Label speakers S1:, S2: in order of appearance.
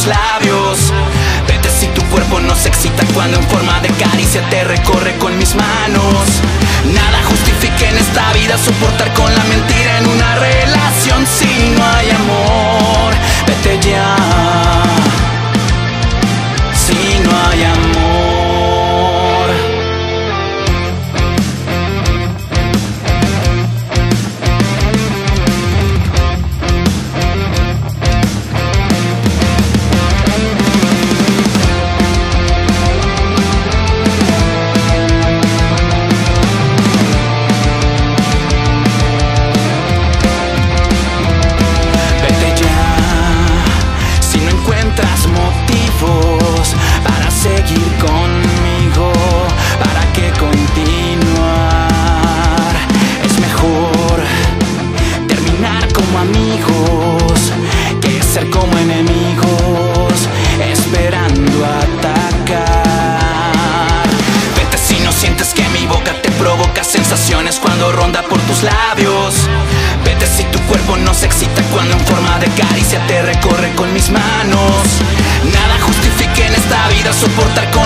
S1: labios. Vete si tu cuerpo no se excita cuando en forma de caricia te recorre con mis manos. Nada justifica en esta vida soportar con la mentira en una relación. Si no hay amor, vete ya. Si no hay amor. Para seguir conmigo, para que continuar. Es mejor terminar como amigos que ser como enemigos, esperando atacar. Vete si no sientes que mi boca te provoca sensaciones cuando ronda por tus labios. Vete si tu cuerpo no se excita cuando en forma de caricia te recorre con mis manos. Nada justifica en esta vida soportar con